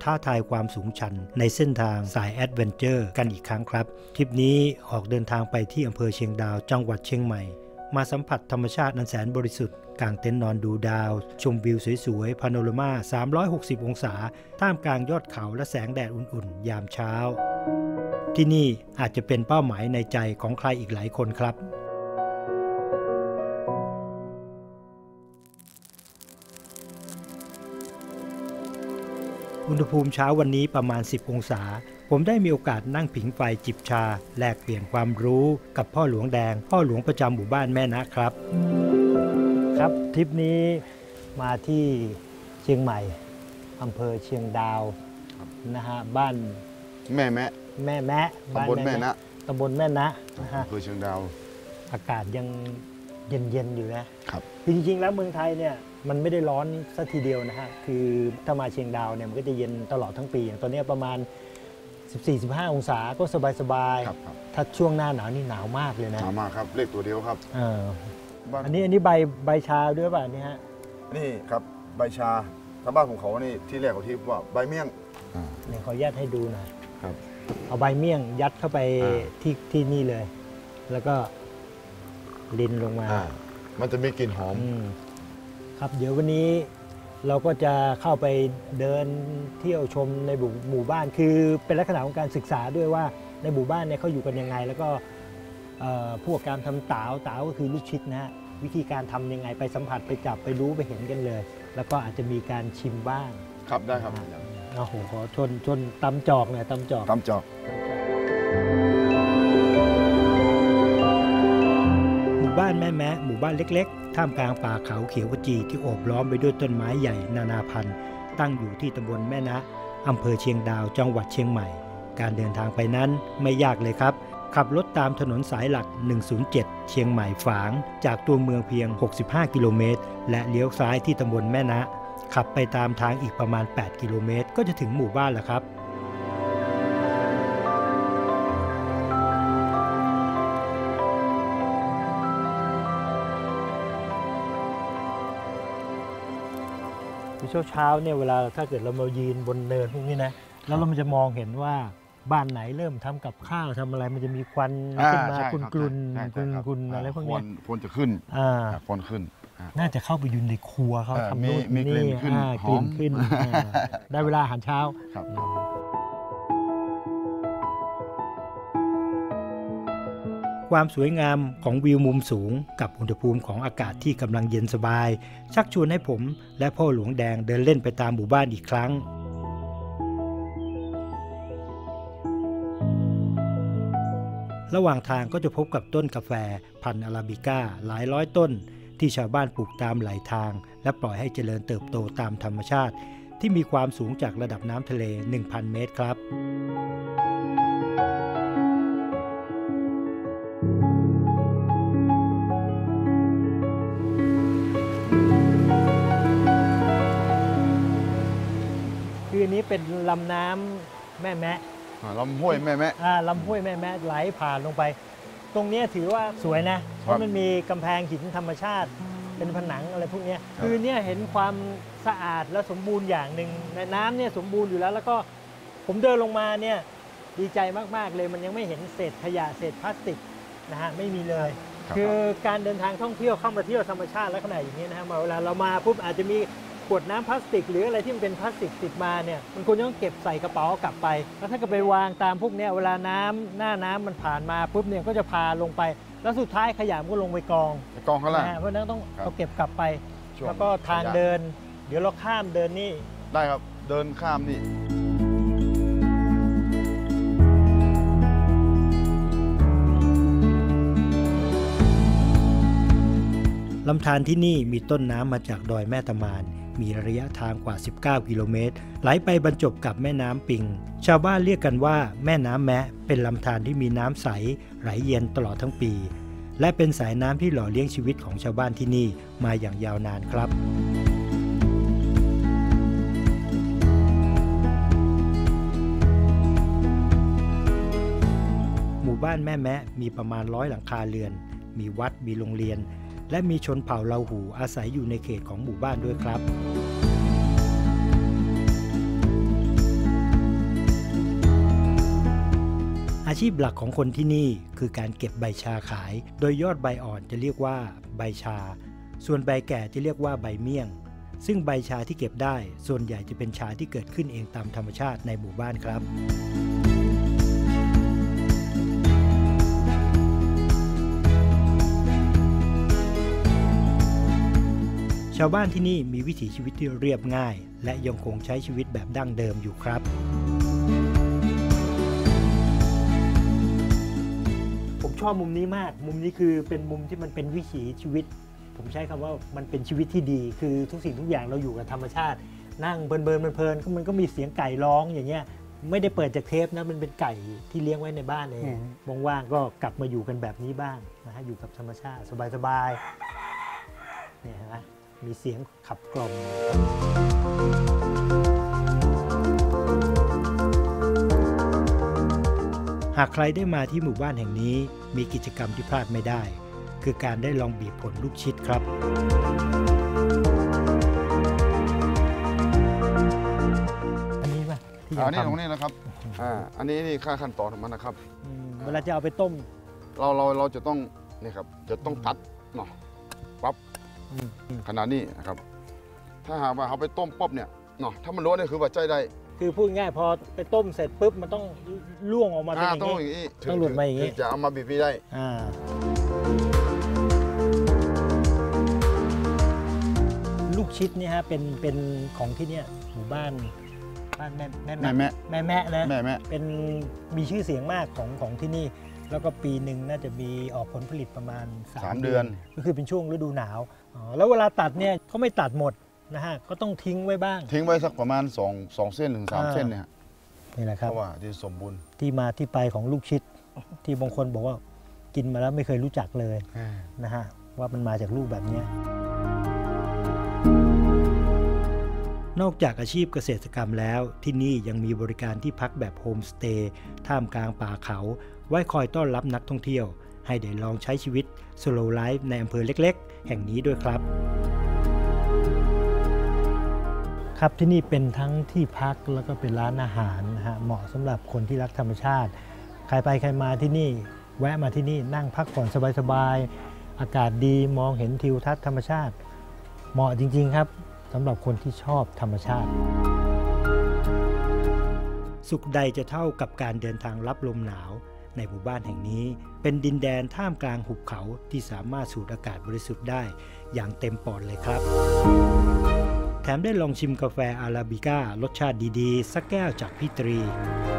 ท้าทายความสูงชันในเส้นทางสายแอดเวนเจอร์กันอีกครั้งครับทริปนี้ออกเดินทางไปที่อำเภอเชียงดาวจังหวัดเชียงใหม่มาสัมผัสธรรมชาติอันแสนบริสุทธิ์กางเต็นท์นอนดูดาวชมวิวสวยๆพาโนรามา360องศาท่ามกลางยอดเขาและแสงแดดอุ่นๆยามเช้าที่นี่อาจจะเป็นเป้าหมายในใจของใครอีกหลายคนครับอุณหภูมิเช้าวันนี้ประมาณ10องศาผมได้มีโอกาสนั่งผิงไฟจิบชาแลกเปลี่ยนความรู้กับพ่อหลวงแดงพ่อหลวงประจำหมู่บ้านแม่นะครับครับทริปนี้มาที่เชียงใหม่อำเภอเชียงดาวนะฮะบ้านแม่แมะตำบลแม่นะนะฮะอำเภอเชียงดาวอากาศยังเย็นๆอยู่นะครับจริงๆแล้วเมืองไทยเนี่ยมันไม่ได้ร้อนซะทีเดียวนะฮะคือถ้ามาเชียงดาวเนี่ยมันก็จะเย็นตลอดทั้งปีอย่างตอนนี้ประมาณ14-15 องศาก็สบายๆถ้าช่วงหน้าหนาวนี่หนาวมากเลยนะหนาวมากครับเลขตัวเดียวครับอันนี้ใบชาด้วยป่ะนี่ฮะนี่ครับใบชาชาวบ้านของเขานี่ที่แรกเขาที่ว่าใบเมี่ยงเนี่ยขอยัดให้ดูหน่อยเอาใบเมี่ยงยัดเข้าไปที่นี่เลยแล้วก็ลินลงมามันจะมีกลิ่นหอมครับเดี๋ยววันนี้เราก็จะเข้าไปเดินเที่ยวชมในหมู่บ้านคือเป็นลักษณะของการศึกษาด้วยว่าในหมู่บ้านเนี่ยเขาอยู่กันยังไงแล้วก็พวกการทำเต๋าก็คือลูกชิดนะฮะวิธีการทำยังไงไปสัมผัสไปจับไปรู้ไปเห็นกันเลยแล้วก็อาจจะมีการชิมบ้างครับได้ครับโอ้โหขอชนตำจอกหน่อยตำจอกหมู่บ้านแม่แมะหมู่บ้านเล็กๆท่ามกลางป่าเขาเขียวขจีที่โอบล้อมไปด้วยต้นไม้ใหญ่นานาพันธุ์ตั้งอยู่ที่ตำบลแม่นะอำเภอเชียงดาวจังหวัดเชียงใหม่การเดินทางไปนั้นไม่ยากเลยครับขับรถตามถนนสายหลัก107เชียงใหม่ฝางจากตัวเมืองเพียง65กิโลเมตรและเลี้ยวซ้ายที่ตำบลแม่นะขับไปตามทางอีกประมาณ8กิโลเมตรก็จะถึงหมู่บ้านแล้วครับเช้าเนี่ยเวลาถ้าเกิดเรามายืนบนเนินพวกนี้นะแล้วเราจะมองเห็นว่าบ้านไหนเริ่มทำกับข้าวทำอะไรมันจะมีควันขึ้นมากลุ่นอะไรพวกนี้ควันจะขึ้นควันขึ้นน่าจะเข้าไปยืนในครัวเขาทำนู่นนี่กลิ่นขึ้นได้เวลาอาหารเช้าความสวยงามของวิวมุมสูงกับอุณหภูมิของอากาศที่กำลังเย็นสบายชักชวนให้ผมและพ่อหลวงแดงเดินเล่นไปตามหมู่บ้านอีกครั้งระหว่างทางก็จะพบกับต้นกาแฟพันธุ์อาราบิก้าหลายร้อยต้นที่ชาวบ้านปลูกตามไหลทางและปล่อยให้เจริญเติบโตตามธรรมชาติที่มีความสูงจากระดับน้ำทะเล 1,000 เมตรครับคืออันนี้เป็นลำน้ำแม่แมะลำห้วยแม่แมะลำห้วยแม่แมะไหลผ่านลงไปตรงนี้ถือว่าสวยนะเพราะมันมีกำแพงหินธรรมชาติเป็นผนังอะไรพวกนี้คือเนี่ยเห็นความสะอาดและสมบูรณ์อย่างหนึ่งในน้ำเนี่ยสมบูรณ์อยู่แล้วแล้วก็ผมเดินลงมาเนี่ยดีใจมากๆเลยมันยังไม่เห็นเศษขยะเศษพลาสติกนะฮะไม่มีเลยคือการเดินทางท่องเที่ยวเข้ามาเที่ยวธรรมชาติลักษณะอย่างนี้นะฮะเวลาเรามาปุ๊บอาจจะมีขวดน้ำพลาสติกหรืออะไรที่มันเป็นพลาสติกติดมาเนี่ยมันควรต้องเก็บใส่กระเป๋ากลับไปแล้วถ้าเกิดไปวางตามพวกนี้เวลาหน้าน้ำมันผ่านมาปุ๊บเนี่ยก็จะพาลงไปแล้วสุดท้ายขยะมันก็ลงไปกองข้างล่างเพราะนั้นต้องเอาเก็บกลับไปแล้วก็ทางเดินเดี๋ยวเราข้ามเดินนี่ได้ครับเดินข้ามนี่ลำธารที่นี่มีต้นน้ำมาจากดอยแม่ตะมานมีระยะทางกว่า19กิโลเมตรไหลไปบรรจบกับแม่น้ำปิงชาวบ้านเรียกกันว่าแม่น้ำแมะเป็นลำธารที่มีน้ำใสไหลเย็นตลอดทั้งปีและเป็นสายน้ำที่หล่อเลี้ยงชีวิตของชาวบ้านที่นี่มาอย่างยาวนานครับหมู่บ้านแม่แมะมีประมาณ100 หลังคาเรือนมีวัดมีโรงเรียนและมีชนเผ่าเลาหูอาศัยอยู่ในเขตของหมู่บ้านด้วยครับชีพหลักของคนที่นี่คือการเก็บใบชาขายโดยยอดใบอ่อนจะเรียกว่าใบชาส่วนใบแก่จะเรียกว่าใบเมี่ยงซึ่งใบชาที่เก็บได้ส่วนใหญ่จะเป็นชาที่เกิดขึ้นเองตามธรรมชาติในหมู่บ้านครับชาวบ้านที่นี่มีวิถีชีวิตที่เรียบง่ายและยังคงใช้ชีวิตแบบดั้งเดิมอยู่ครับผมชอบมุมนี้มากมุมนี้คือเป็นมุมที่มันเป็นวิถีชีวิตผมใช้คำว่ามันเป็นชีวิตที่ดีคือทุกสิ่งทุกอย่างเราอยู่กับธรรมชาตินั่งเพลินมันก็มีเสียงไก่ร้องอย่างเงี้ยไม่ได้เปิดจากเทปนะมันเป็นไก่ที่เลี้ยงไว้ในบ้านเองว่างๆก็กลับมาอยู่กันแบบนี้บ้างนะฮะอยู่กับธรรมชาติสบายๆเนี่ยนะมีเสียงขับกล่อมหากใครได้มาที่หมู่บ้านแห่งนี้มีกิจกรรมที่พลาดไม่ได้คือการได้ลองบีบผลลูกชิดครับอันนี้ป่ะที่จะทำอันนี้ตรงนี้นะครับอันนี้นี่ค่าขั้นตอนของมันนะครับเวลาจะเอาไปต้มเราจะต้องนี่ครับจะต้องตัดเนาะปั๊บขนาดนี้นะครับถ้าหากว่าเอาไปต้มป๊อบเนี่ยเนาะถ้ามันร้อนเนี่ยคือว่าใจได้คือพูดง่ายพอไปต้มเสร็จปุ๊บมันต้องล่วงออกมาเป็นอย่างนี้ต้องหลุดมาอย่างนี้จะเอามาบีบได้ลูกชิดนี่ฮะเป็นของที่เนี่ยหมู่บ้านแม่นะเป็นมีชื่อเสียงมากของที่นี่แล้วก็ปีหนึ่งน่าจะมีออกผลผลิตประมาณ3 เดือนก็คือเป็นช่วงฤดูหนาวแล้วเวลาตัดเนี่ยเขาไม่ตัดหมดนะฮะก็ต้องทิ้งไว้บ้างทิ้งไว้สักประมาณ2เส้นถึง3 เส้นเนี่ยนี่แหละครับเพราะว่าที่สมบูรณ์ที่มาที่ไปของลูกชิดที่บางคนบอกว่ากินมาแล้วไม่เคยรู้จักเลยนะฮะว่ามันมาจากลูกแบบนี้นอกจากอาชีพเกษตรกรรมแล้วที่นี่ยังมีบริการที่พักแบบโฮมสเตย์ท่ามกลางป่าเขาไว้คอยต้อนรับนักท่องเที่ยวให้ได้ลองใช้ชีวิตสโลว์ไลฟ์ในอำเภอเล็กๆแห่งนี้ด้วยครับครับที่นี่เป็นทั้งที่พักแล้วก็เป็นร้านอาหารนะฮะเหมาะสำหรับคนที่รักธรรมชาติใครไปใครมาที่นี่แวะมาที่นี่นั่งพักผ่อนสบายๆอากาศดีมองเห็นทิวทัศน์ธรรมชาติเหมาะจริงๆครับสำหรับคนที่ชอบธรรมชาติสุขใดจะเท่ากับการเดินทางรับลมหนาวในหมู่บ้านแห่งนี้เป็นดินแดนท่ามกลางหุบเขาที่สามารถสูดอากาศบริสุทธิ์ได้อย่างเต็มปอดเลยครับแถมได้ลองชิมกาแฟอาราบิก้ารสชาติดีๆสักแก้วจากพี่ตรี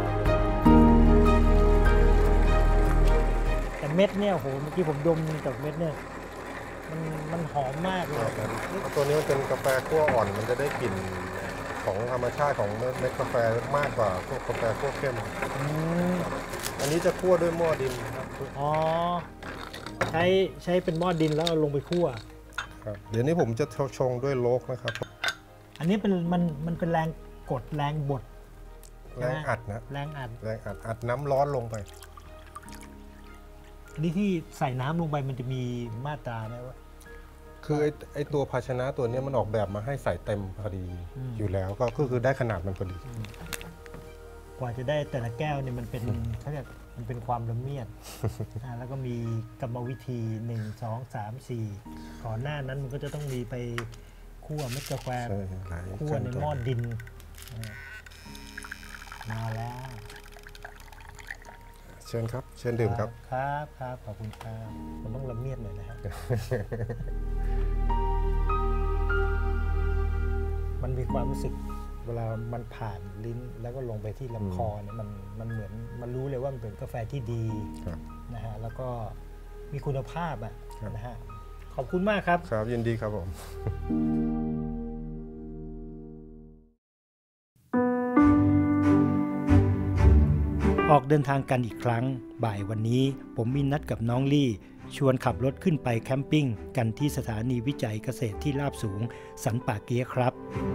แต่เม็ดเนี่ยโหเมื่อกี้ผมดมจากเม็ดเนี่ยมันหอมมากเลยตัวนี้มันเป็นกาแฟคั่วอ่อนมันจะได้กลิ่นของธรรมชาติของเม็ดกาแฟมากกว่าพวกกาแฟคั่วเข้มอันนี้จะคั่วด้วยหม้อดินครับอ๋อใช้เป็นหม้อดินแล้วเอาลงไปคั่วครับเดี๋ยวนี้ผมจะชงด้วยโลกนะครับอันนี้เป็นมันเป็นแรงกดแรงบดแรงอัดนะแรงอัดน้ำร้อนลงไปอันนี้ที่ใส่น้ำลงไปมันจะมีมาตราไหมว่าคือไอตัวภาชนะตัวนี้มันออกแบบมาให้ใส่เต็มพอดีอยู่แล้วก็คือได้ขนาดมันพอดีกว่าจะได้แต่ละแก้วเนี่ยมันเป็นเขาเรียกมันเป็นความละเมียดแล้วก็มีกรรมวิธี1 2 3 4ก่อนหน้านั้นมันก็จะต้องมีไปคั่วเม็ดกาแฟคั่วในหม้อดินมาแล้วเชิญครับเชิญดื่มครับครับขอบคุณครับมันต้องละเมียดหน่อยนะครับมันมีความรู้สึกเวลามันผ่านลิ้นแล้วก็ลงไปที่ลำคอเนี่ยมันเหมือนมันรู้เลยว่ามันเป็นกาแฟที่ดีนะฮะแล้วก็มีคุณภาพนะฮะขอบคุณมากครับครับยินดีครับผมออกเดินทางกันอีกครั้งบ่ายวันนี้ผมมีนัดกับน้องลี่ชวนขับรถขึ้นไปแคมปิ้งกันที่สถานีวิจัยเกษตรที่ราบสูงสันป่าเกี๊ยครับ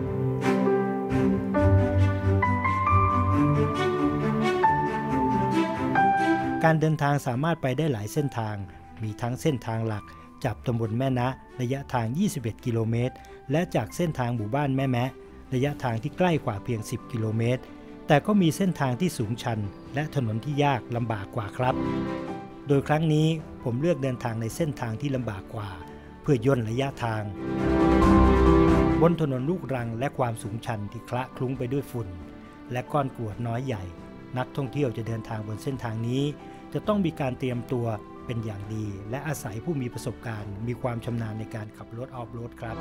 การเดินทางสามารถไปได้หลายเส้นทางมีทั้งเส้นทางหลักจากตำบลแม่นะระยะทาง21 กิโลเมตรและจากเส้นทางหมู่บ้านแม่แมะระยะทางที่ใกล้กว่าเพียง10 กิโลเมตรแต่ก็มีเส้นทางที่สูงชันและถนนที่ยากลำบากกว่าครับ โดยครั้งนี้ผมเลือกเดินทางในเส้นทางที่ลำบากกว่าเพื่อย่นระยะทางบนถนนลูกรังและความสูงชันที่คละคลุ้งไปด้วยฝุ่นและก้อนกรวดน้อยใหญ่นักท่องเที่ยวจะเดินทางบนเส้นทางนี้จะต้องมีการเตรียมตัวเป็นอย่างดีและอาศัยผู้มีประสบการณ์มีความชำนาญในการขับรถออฟโรดครับ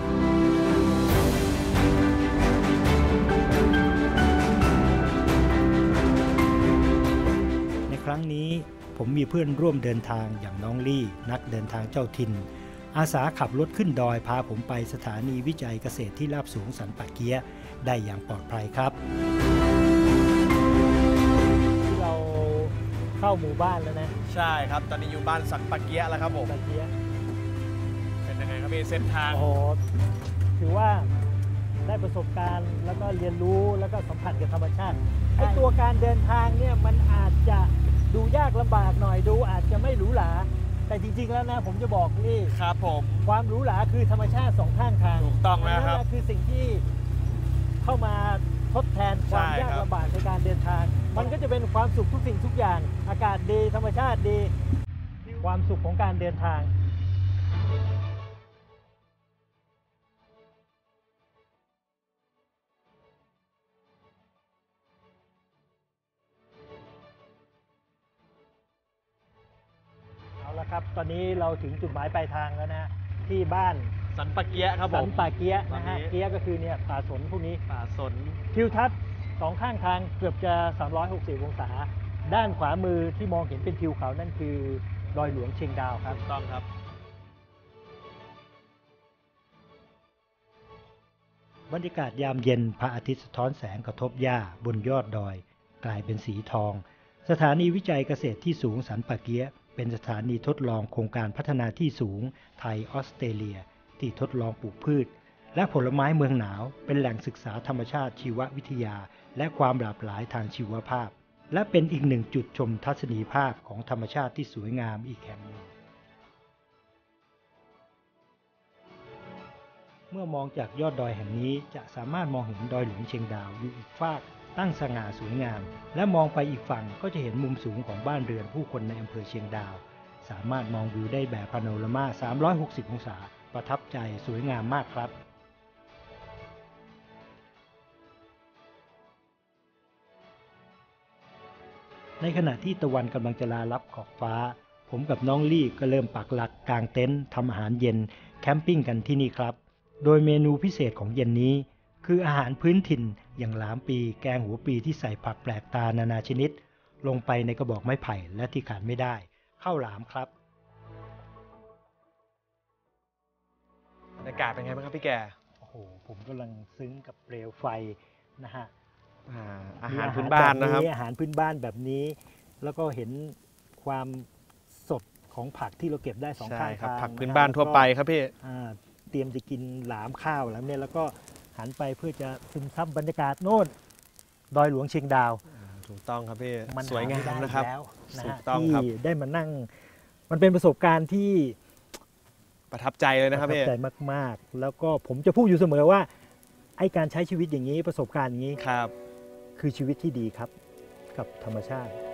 ในครั้งนี้ผมมีเพื่อนร่วมเดินทางอย่างน้องลี่นักเดินทางเจ้าถิ่นอาสาขับรถขึ้นดอยพาผมไปสถานีวิจัยเกษตรที่ราบสูงสันป่าเกี๊ยะได้อย่างปลอดภัยครับที่เราเข้าหมู่บ้านแล้วนะใช่ครับตอนนี้อยู่บ้านสันป่าเกี๊ยะแล้วครับผมป่าเกี๊ยะเป็นยังไงครับพี่เส้นทางโอ้โหถือว่าได้ประสบการณ์แล้วก็เรียนรู้แล้วก็สัมผัสกับธรรมชาติไอ้ตัวการเดินทางเนี่ยมันอาจจะดูยากลำบากหน่อยดูอาจจะไม่หรูหราแต่จริงๆแล้วนะผมจะบอกนี่ครับผมความหรูหราคือธรรมชาติสองข้างทางถูกต้องแล้วครับนั่นคือสิ่งที่เข้ามาทดแทนความยากลำบากในการเดินทางมันก็จะเป็นความสุขทุกสิ่งทุกอย่างอากาศดีธรรมชาติดีความสุขของการเดินทางครับตอนนี้เราถึงจุดหมายปลายทางแล้วนะที่บ้านสันป่าเกี๊ยะครับผมสันป่าเกี๊ยะนะฮะเกี๊ยะก็คือเนี่ยป่าสนพวกนี้ป่าสนทิวทัศน์สองข้างทางเกือบจะ360องศาด้านขวามือที่มองเห็นเป็นทิวเขานั่นคือดอยหลวงเชียงดาวครับถูกต้องครับบรรยากาศยามเย็นพระอาทิตย์สะท้อนแสงกระทบหญ้าบนยอดดอยกลายเป็นสีทองสถานีวิจัยเกษตรที่สูงสันป่าเกี๊ยะเป็นสถานีทดลองโครงการพัฒนาที่สูงไทยออสเตรเลียที่ทดลองปลูกพืชและผลไม้เมืองหนาวเป็นแหล่งศึกษาธรรมชาติชีววิทยาและความหลากหลายทางชีวภาพและเป็นอีกหนึ่งจุดชมทัศนียภาพของธรรมชาติที่สวยงามอีกแห่งหนึ่งเมื่อมองจากยอดดอยแห่งนี้จะสามารถมองเห็นดอยหลวงเชียงดาวอยู่อีกฟากตั้งสง่าสวยงามและมองไปอีกฝั่งก็จะเห็นมุมสูงของบ้านเรือนผู้คนในอำเภอเชียงดาวสามารถมองวิวได้แบบพาโนรามา360องศาประทับใจสวยงามมากครับในขณะที่ตะวันกำลังจะลาลับขอบฟ้าผมกับน้องลี่ก็เริ่มปักหลักกางเต็นท์ทำอาหารเย็นแคมปิ้งกันที่นี่ครับโดยเมนูพิเศษของเย็นนี้คืออาหารพื้นถิ่นอย่างหลามปีแกงหัวปีที่ใส่ผักแปลกตานานาชนิดลงไปในกระบอกไม้ไผ่และที่ขาดไม่ได้ข้าวหลามครับบรรยากาศเป็นไงบ้างครับพี่แกโอ้โหผมกำลังซึ้งกับเปลวไฟนะฮะอาหารพื้นบ้านนะครับอาหารพื้นบ้านแบบนี้แล้วก็เห็นความสดของผักที่เราเก็บได้สองข้างทางผักพื้นบ้านทั่วไปครับพี่เตรียมจะกินหลามข้าวแล้วเนี่ยแล้วก็หันไปเพื่อจะซึมซับบรรยากาศโน่นดอยหลวงเชียงดาวถูกต้องครับพี่สวยงามนะครับถูกต้องครับที่ได้มานั่งมันเป็นประสบการณ์ที่ประทับใจเลยนะครับพี่ประทับใจมากๆแล้วก็ผมจะพูดอยู่เสมอว่าไอ้การใช้ชีวิตอย่างนี้ประสบการณ์อย่างนี้ครับคือชีวิตที่ดีครับกับธรรมชาติ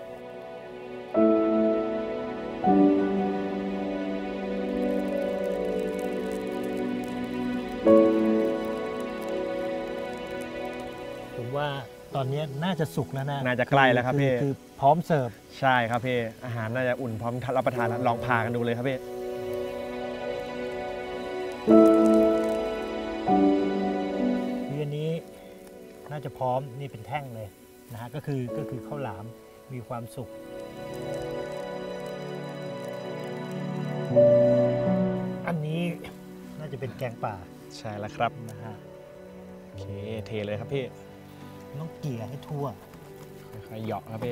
ผมว่าตอนนี้น่าจะสุกแล้วนะน่าจะใกล้แล้วครับพี่คือพร้อมเสิร์ฟใช่ครับพี่อาหารน่าจะอุ่นพร้อมรับประทานแล้วลองพากันดูเลยครับพี่อันนี้น่าจะพร้อมนี่เป็นแท่งเลยนะฮะก็คือข้าวหลามมีความสุกอันนี้น่าจะเป็นแกงป่าใช่แล้วครับนะฮะโอเคเทเลยครับพี่ต้องเกลี่ยให้ทั่วค่อยๆเหยาะครับพี่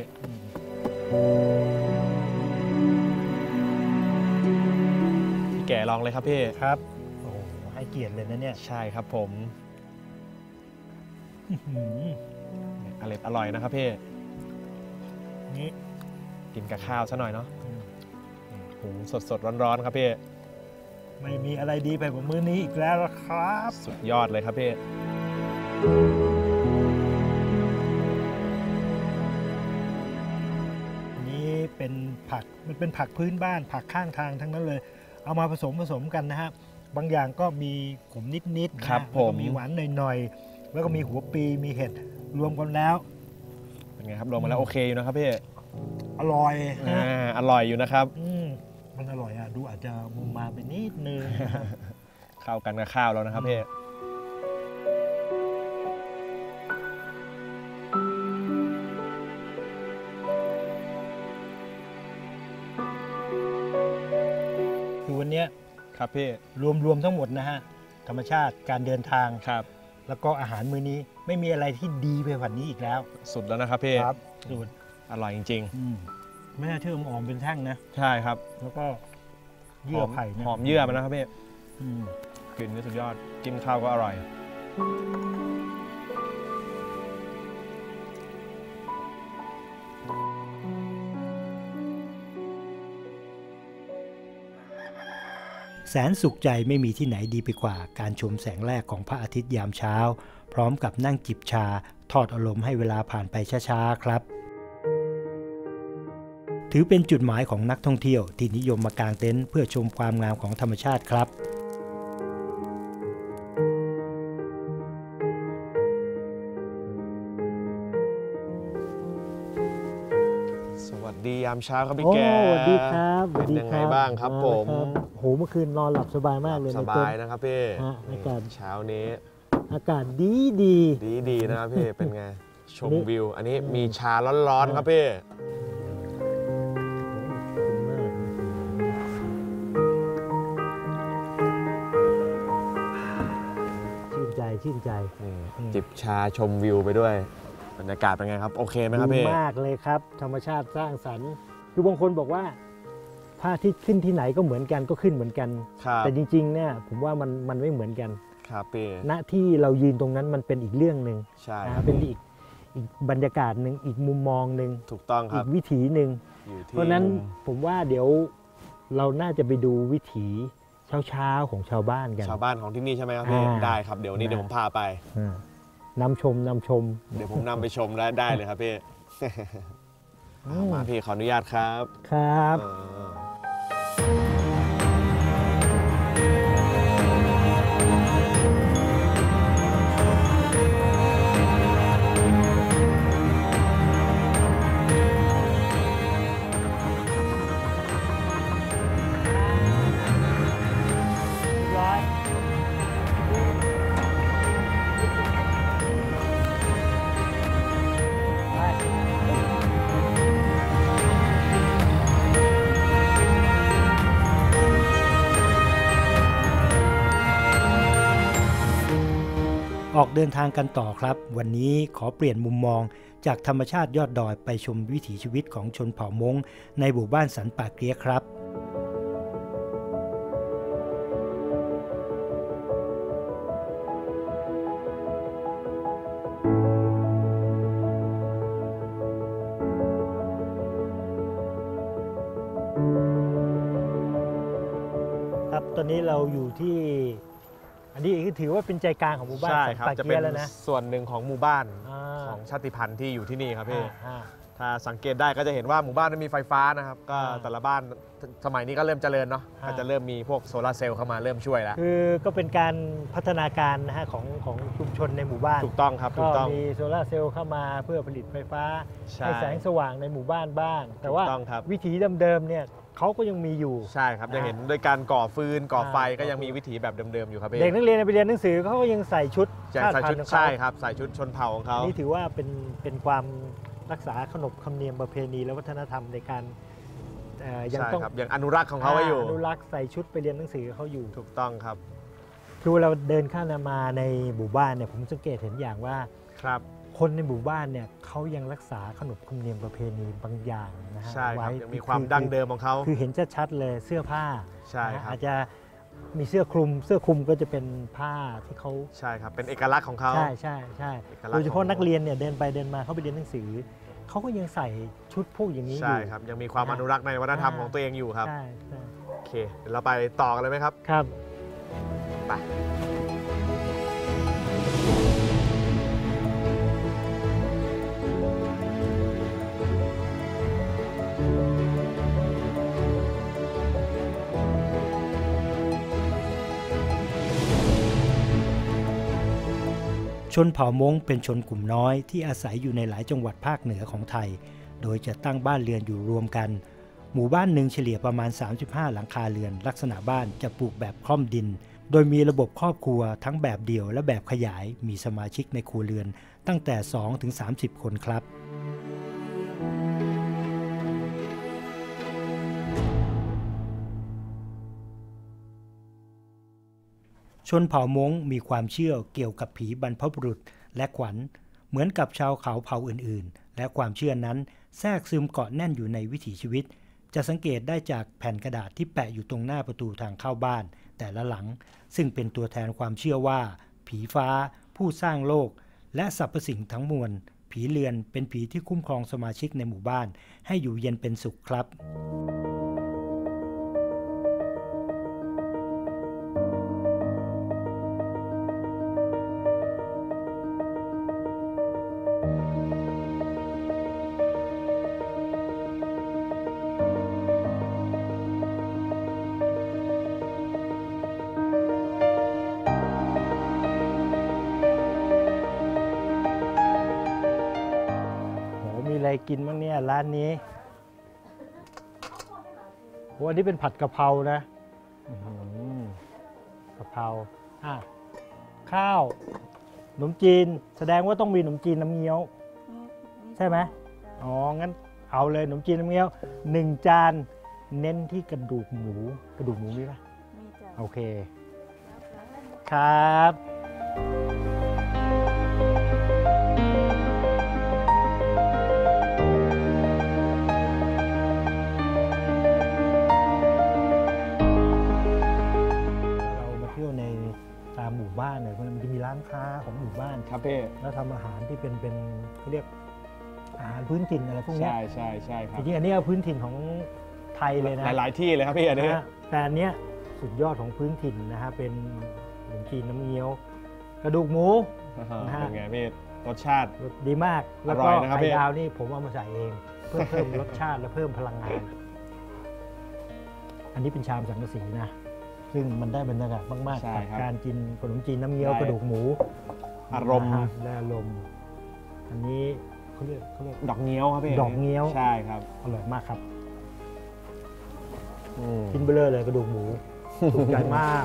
แกะลองเลยครับพี่ครับโอ้ให้เกียรติเลยนะเนี่ยใช่ครับผมอร่อยนะครับพี่นี่กินกับข้าวซะหน่อยเนาะหุงสดๆร้อนๆครับพี่ไม่มีอะไรดีไปกว่ามื้อนี้อีกแล้วครับสุดยอดเลยครับพี่มันเป็นผักพื้นบ้านผักข้างทางทั้งนั้นเลย เอามาผสมกันนะฮะบางอย่างก็มีขมนิดๆนะฮะแล้วก็มีหวานหน่อยๆแล้วก็มีหัวปีมีเห็ดรวมกันแล้วเป็นไงครับลงมาแล้วโอเคอยู่นะครับพี่อร่อยนะอร่อยอยู่นะครับมันอร่อยอ่ะดูอาจจะมุมมาไปนิดนึงเข้ากันกับข้าวแล้วนะครับพี่คือวันนี้ครับพี่รวมทั้งหมดนะฮะธรรมชาติการเดินทางครับแล้วก็อาหารมื้อนี้ไม่มีอะไรที่ดีไปกว่านี้อีกแล้วสุดแล้วนะครับพี่ครับสูตรอร่อยจริงไม่น่าเชื่อมนอ่อมเป็นแท่งนะๆ ใช่ครับแล้วก็เยื่อไผ่เนี่ยหอมเยื่อมันนะครับพี่อืมกลิ่นนี่สุดยอดจิ้มข้าวก็อร่อยแสนสุขใจไม่มีที่ไหนดีไปกว่าการชมแสงแรกของพระอาทิตย์ยามเช้า พร้อมกับนั่งจิบชาทอดอารมณ์ให้เวลาผ่านไปช้าๆครับ ถือเป็นจุดหมายของนักท่องเที่ยวที่นิยมมากางเต็นท์เพื่อชมความงามของธรรมชาติครับสวัสดียามเช้าครับพี่แกสวัสดีครับเป็นยังไงบ้างครับผมโหเมื่อคืนนอนหลับสบายมากเลยสบายนะครับพี่อากาศเช้านี้อากาศดีดีนะครับพี่ เป็นไง ชมวิว อันนี้มีชาร้อนๆครับพี่ชื่นใจจิบชาชมวิวไปด้วย บรรยากาศเป็นไงครับ โอเคไหมครับดีพี่มากเลยครับ ธรรมชาติสร้างสรรค์คือบางคนบอกว่าพระอาทิตย์ขึ้นที่ไหนก็เหมือนกันก็ขึ้นเหมือนกันครับแต่จริงๆเนี่ยผมว่ามันไม่เหมือนกันครับพี่ณที่เรายืนตรงนั้นมันเป็นอีกเรื่องหนึ่งใช่นะเป็นอีกบรรยากาศหนึ่งอีกมุมมองหนึ่งถูกต้องคอีรับกวิถีหนึ่งอยู่ที่เพราะฉะนั้นผมว่าเดี๋ยวเราน่าจะไปดูวิถีเช้าๆของชาวบ้านกันชาวบ้านของที่นี่ใช่ไหมครับพี่ ได้ครับ เดี๋ยววนนี้เดี๋ยวผมพาไปนำชมเดี๋ยวผมนำไปชมได้เลยครับพี่ มาพี่ขออนุญาตครับครับ ร้อยออกเดินทางกันต่อครับ วันนี้ขอเปลี่ยนมุมมองจากธรรมชาติยอดดอยไปชมวิถีชีวิตของชนเผ่ามงในหมู่บ้านสันป่าเกลี้ยครับ ครับตอนนี้เราอยู่ที่ อันนี้ก็ถือว่าเป็นใจกลางของหมู่บ้านใช่สันครับป่าจะเกเป็ลี้ยนแล้วนะส่วนหนึ่งของหมู่บ้านอ่าของชาติพันธุ์ที่อยู่ที่นี่ครับพี่อ่าถ้าสังเกตได้ก็จะเห็นว่าหมู่บ้านนั้นมีไฟฟ้านะครับ ก็อ่าแต่ละบ้านสมัยนี้ก็เริ่มเจริญเนาะอ่าก็จะเริ่มมีพวกโซลาร์เซลล์เข้ามาเริ่มช่วยแล้วคือก็เป็นการพัฒนาการนะฮะของชุมชนในหมู่บ้านถูกต้องครับ ถูก็กต้องมีโซลาร์เซลล์เข้ามาเพื่อผลิตไฟฟ้าใช่ให้แสงสว่างในหมู่บ้านบ้าง แต่ว่าถูกต้องครับวิถีเดิมๆเนี่ยเขาก็ยังมีอยู่ใช่ครับจะเห็นด้วยการก่อฟืนก่อไฟอ่าก็ยังมีวิถีแบบเดิมๆอยู่ครับพี่เด็กนักเรียนไปเรียนหนังสือเขาก็ยังใส่ชุดใส่ชาติพันชุดธุ์ของเขาใช่ครับใส่ชุดชนเผ่าของเขานี่ถือว่าเป็นความรักษาขนบธรรมเนียมประเพณีและวัฒนธรรมในการยังใช่ต้องครับยังอนุรักษ์ของเขาไว้อยู่อนุรักษ์ใส่ชุดไปเรียนหนังสือเขาอยู่ถูกต้องครับคือเวลาเดินข้ามมาในหมู่บ้านเนี่ยผมสังเกตเห็นอย่างว่าครับคนในหมู่บ้านเนี่ยเขายังรักษาขนบธรรมเนียมประเพณีบางอย่างนะฮะใช่ครับไว้ยังมีความดั้งเดิมของเขาคือเห็นชัดๆเลยเสื้อผ้าใช่นะฮะครับอาจจะมีเสื้อคลุมก็จะเป็นผ้าที่เขาใช่ครับเป็นเอกลักษณ์ของเขาใช่เอกลักษณ์โดยเฉพาะของนักเรียนเนี่ยเดินไปเดินมาเขาไปเรียนหนังสือเขาก็ยังใส่ชุดพวกอย่างนี้อใช่ยู่ครับยังมีความอนุรักษ์ในวัฒนธรรมของตัวเองอยู่ครับใช่โอเคเดี๋ยวเราไปต่อกันเลยไหมครับครับไปชนเผ่ามงเป็นชนกลุ่มน้อยที่อาศัยอยู่ในหลายจังหวัดภาคเหนือของไทยโดยจะตั้งบ้านเรือนอยู่รวมกันหมู่บ้านหนึ่งเฉลี่ยประมาณ35หลังคาเรือนลักษณะบ้านจะปลูกแบบคล่อมดินโดยมีระบบครอบครัวทั้งแบบเดี่ยวและแบบขยายมีสมาชิกในครัวเรือนตั้งแต่2 ถึง 30 คนครับชนเผ่ามงมีความเชื่อเกี่ยวกับผีบรรพบุรุษและขวัญเหมือนกับชาวเขาเผ่าอื่นๆและความเชื่อนั้นแทรกซึมเกาะแน่นอยู่ในวิถีชีวิตจะสังเกตได้จากแผ่นกระดาษที่แปะอยู่ตรงหน้าประตูทางเข้าบ้านแต่ละหลังซึ่งเป็นตัวแทนความเชื่อว่าผีฟ้าผู้สร้างโลกและสรรพสิ่งทั้งมวลผีเรือนเป็นผีที่คุ้มครองสมาชิกในหมู่บ้านให้อยู่เย็นเป็นสุขครับอะไรกินบ้างเนี่ยร้านนี้โหอันนี้เป็นผัดกะเพรานะกะเพราข้าวขนมจีนแสดงว่าต้องมีขนมจีนน้ำเงี้ยวใช่ไหมอ๋องั้นเอาเลยขนมจีนน้ำเงี้ยว1 จานเน้นที่กระดูกหมูมีป่ะมีจ้ะโอเคครับหมู่บ้านเนี่ยมันจะมีร้านค้าของหมู่บ้านครับพี่แล้วทำอาหารที่เป็นเขาเรียกอาหารพื้นถิ่นอะไรพวกนี้ใช่ครับจริงๆอันนี้เอาพื้นถิ่นของไทยเลยนะหลายที่เลยครับพี่อันนี้แต่อันเนี้ยสุดยอดของพื้นถิ่นนะฮะเป็นขนมจีนน้ำเงี้ยวกระดูกหมูนะฮะเป็นไงพี่รสชาติดีมากแล้วก็ไข่ดาวนี่ผมเอามาใส่เองเพื่อเพิ่มรสชาติและเพิ่มพลังงานอันนี้เป็นชามสังกะสีนะซึ่งมันได้บรรยากาศมากๆกับการกินขนมจีนน้ำเงี้ยวกระดูกหมูอารมณ์และอารมณ์อันนี้เขาเรียกดอกเงี้ยวครับพี่ดอกเงี้ยวใช่ครับอร่อยมากครับกินเบลอเลยกระดูกหมูถูกใจมาก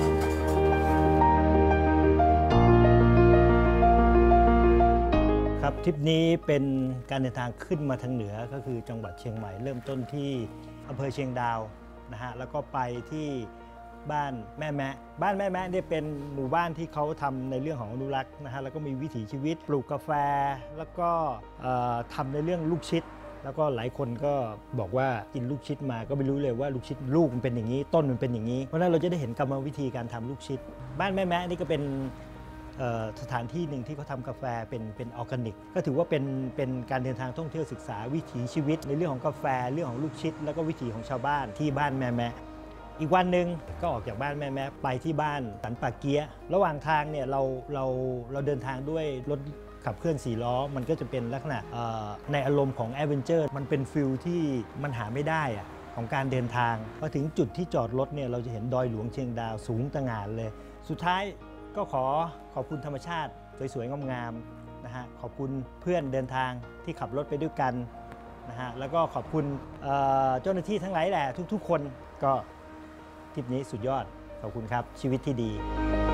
ครับทริปนี้เป็นการเดินทางขึ้นมาทางเหนือก็คือจังหวัดเชียงใหม่เริ่มต้นที่อำเภอเชียงดาวนะฮะแล้วก็ไปที่บ้านแม่แมะเนี่ยเป็นหมู่บ้านที่เขาทำในเรื่องของอนุรักษ์นะฮะแล้วก็มีวิถีชีวิตปลูกกาแฟแล้วก็ทำในเรื่องลูกชิดแล้วก็หลายคนก็บอกว่ากินลูกชิดมาก็ไม่รู้เลยว่าลูกชิดลูกมันเป็นอย่างนี้ต้นมันเป็นอย่างนี้เพราะฉะนั้นเราจะได้เห็นกรรมวิธีการทำลูกชิดบ้านแม่แมะนี่ก็เป็นสถานที่หนึ่งที่เขาทำกาแฟเป็นออร์แกนิกก็ถือว่าเป็นการเดินทางท่องเที่ยวศึกษาวิถีชีวิตในเรื่องของกาแฟเรื่องของลูกชิดแล้วก็วิถีของชาวบ้านที่บ้านแม่แมะอีกวันหนึ่งก็ออกจากบ้านแม่แมะไปที่บ้านสันป่าเกี๊ยระหว่างทางเนี่ยเราเดินทางด้วยรถขับเคลื่อน4 ล้อมันก็จะเป็นลักษณะในอารมณ์ของแอดเวนเจอร์มันเป็นฟิลที่มันหาไม่ได้ของการเดินทางพอถึงจุดที่จอดรถเนี่ยเราจะเห็นดอยหลวงเชียงดาวสูงตะหง่านเลยสุดท้ายก็ขอบคุณธรรมชาติสวยๆงามๆนะฮะขอบคุณเพื่อนเดินทางที่ขับรถไปด้วยกันนะฮะแล้วก็ขอบคุณเจ้าหน้าที่ทั้งหลายแหละทุกๆคนก็ทริปนี้สุดยอดขอบคุณครับชีวิตที่ดี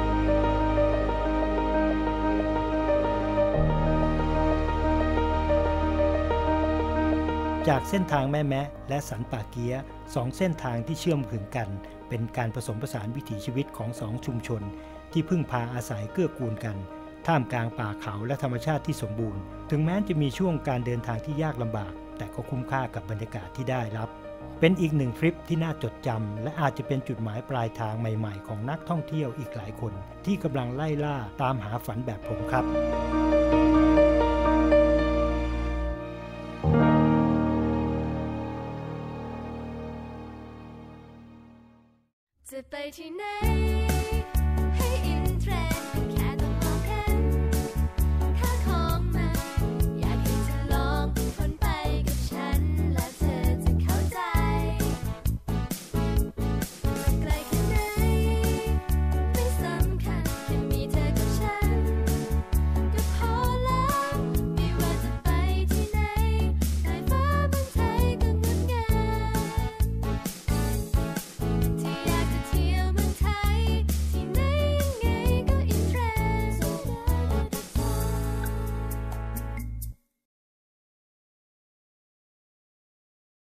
จากเส้นทางแม่แมะและสันป่าเกี๊ย2 เส้นทางที่เชื่อมถึงกันเป็นการผสมผสานวิถีชีวิตของ2 ชุมชนที่พึ่งพาอาศัยเกื้อกูลกันท่ามกลางป่าเขาและธรรมชาติที่สมบูรณ์ถึงแม้จะมีช่วงการเดินทางที่ยากลำบากแต่ก็คุ้มค่ากับบรรยากาศที่ได้รับเป็นอีก1 ทริปที่น่าจดจำและอาจจะเป็นจุดหมายปลายทางใหม่ๆของนักท่องเที่ยวอีกหลายคนที่กำลังไล่ล่าตามหาฝันแบบผมครับจะไปที่ไหน